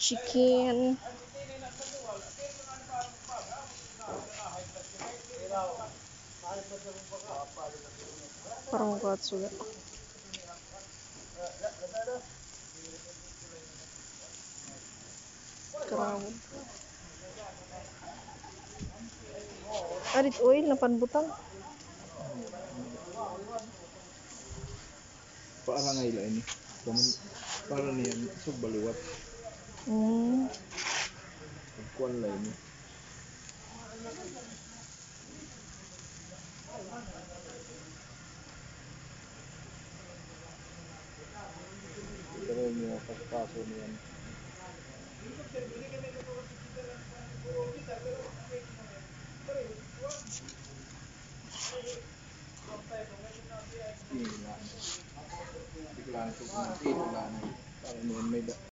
chicken. Parang katsuga. Crowd. Arit oil na panbutang. Para nga ila ini. Para niyan sa baliwat. Kuan la ini. Pero niya paso niyan. Biglaan ko kung ito lang. Para niyan may